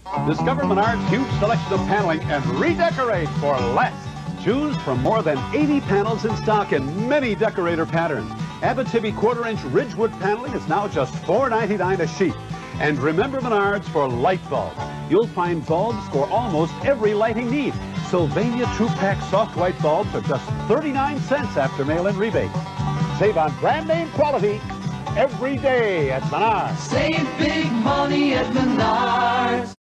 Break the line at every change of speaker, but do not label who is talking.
Discover Menards' huge selection of paneling and redecorate for less. Choose from more than 80 panels in stock in many decorator patterns. Abitibi quarter-inch Ridgewood paneling is now just $4.99 a sheet. And remember Menards for light bulbs. You'll find bulbs for almost every lighting need. Sylvania True Pack soft white bulbs are just 39 cents after mail-in rebate. Save on brand name quality every day at Menards.
Save big money at Menards.